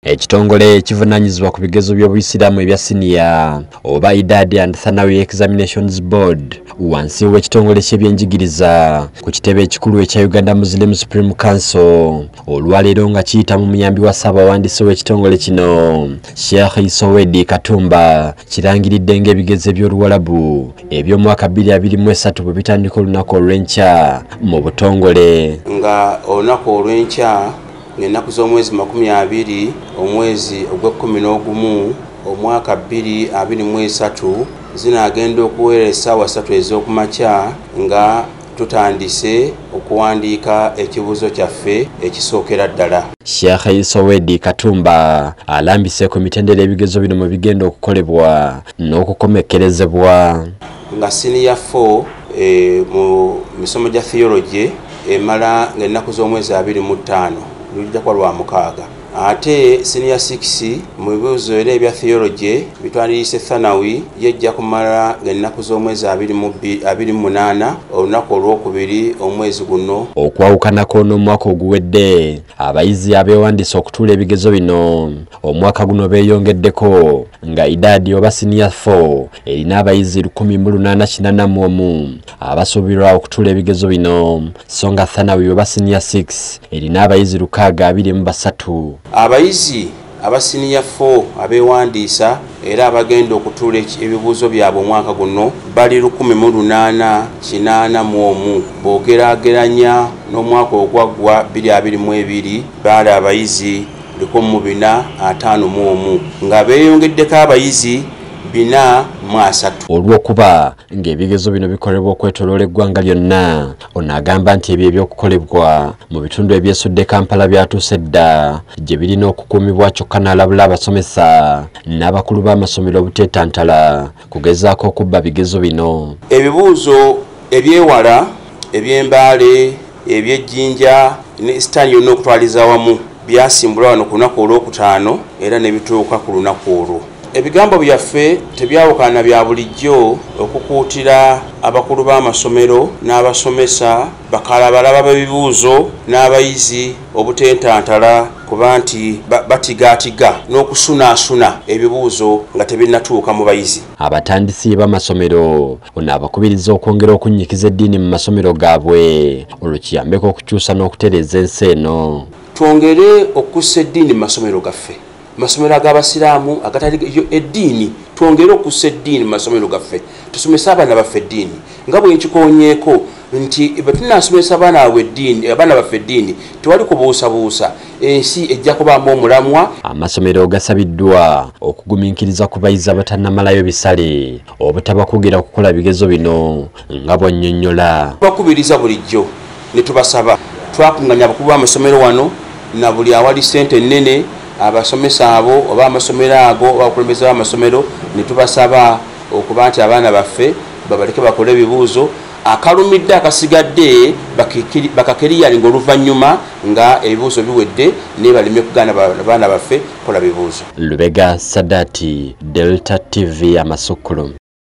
Ekitongole kivunanyizibwa ku bigezo by'obuyisiramu ebya senior oba idadi and thanawi examinations board wansi w'ekitongole ky'ebyenjigiriza ku kitebe ekikulu ekya Uganda Muslim Supreme Council olwaleero nga kiyita mu muyambi wa ssaabawandiisi w'ekitongole kino Sheikh Isowedi Katumba kirangiridde ng'ebigezo by'Oluwarabu eby'omwaka 2023 bwe bitandika olunaku olw'enkya mu butongole nga olunaku olw'enkya ng'ennaku z'omwezi 20 omwezi ogw'E11 omwaka 2023 zinaagenda okuweera essaawa 3 ez'okumakya nga tutandise okuwandiika ekibuuzo kyaffe ekisookera ddala. Sheikh Isowedi Katumba alambise ku mitendera ebigezo bino mu bigenda okukolebwa n'okukomekkerezebwa nga senior 4 mu misomo gya theology emala ng'ennaku z'omwezi 25 lujja kwa lwa mukaaga. Ate senior 6 mu bibuuzo era ebya theology bitwandiise thanawi yejja kumala ng'ennaku z'omwezi 28 olunaku olwokubiri omwezi guno. Okwawukanako n'omwaka oguwedde abayizi abeewandiisa okutuula ebigezo bino omwaka guno beeyongeddeko nga idadi oba senior 4 erina abayizi 1881 abasuubirwa okutuula ebigezo bino so nga thanawi oba senior 6 erina abayizi 623. Abayizi aba senior 4 abeewandiisa era abagenda okutuula ebibuuzo byabwe omwaka guno bali 1881 bw'ogeraageranya n'omwaka ogwaggwa 2022 baali abayizi 1451 nga beeyongeddeko abayizi 403. Olw'okuba ng'ebigezo bino bikolebwa okwetooloola eggwanga lyonna ono agamba nti ebyo ebyokukolebwa mu bitundu ebyesudde Kampala byatuuse dda gye birina okukuumibwa kyokka n'alabula abasomesa n'abakulu b'amasomero obuteetantala kugezaako okubba bigezo bino. Ebibuuzo ebyewala eby'embaale eby'ejjinja ne sitaani yonna okutwaliza awamu byasimbulwa wano ku lunaku olwokutaano era ne bituuka ku lunaku olwo. Ebigambo byaffe tebyawukana bya bulijjo okukuutira abakulu b'amasomero n'abasomesa bakalabalaba b'ebibuuzo n'abayizi obuteentantala kuba nti batigaatiga n'okusunaasuna ebibuuzo nga tebinnatuuka mu bayizi. Abatandisi b'amasomero ono abakubiriza okwongera okunnyikiza eddiini mu masomero gaabwe olwo kiyambeko okukyusa n'okutereeza ensi eno. Twongere okussa eddiini mu masomero gaffe. Masomero ag'abasiraamu agatali eddiini twongere okussa eddiini mu masomero gaffe tusomesa abaana baffe eddiini nga bwe nkikoonyeeko nti bwe tunaasomesa abaana baffe eddiini tewali kubuusabuusa ensi ejja kubaamu omulamwa. Amasomero gasabiddwa okugumiikiriza ku bayizi abatannamalayo bisale obutabakugira kukola bigezo bino nga bw'annyonnyola. Bakubiriza bulijjo ne tubasaba twakuŋŋanya abakulu b'amasomero wano na buli awali ssente ennene abasomesa abo oba amasomero ago oba abakulembeze b'amasomero ne tubasaba okuba nti abaana baffe babaleke bakole ebibuuzo akalumidde akasigadde bakakeriyalinga oluvannyuma nga ebibuuzo biwedde ne baleme kugaana abaana baffe kola bibuuzo. Lubega Sadati, Delta TV Amasukulu.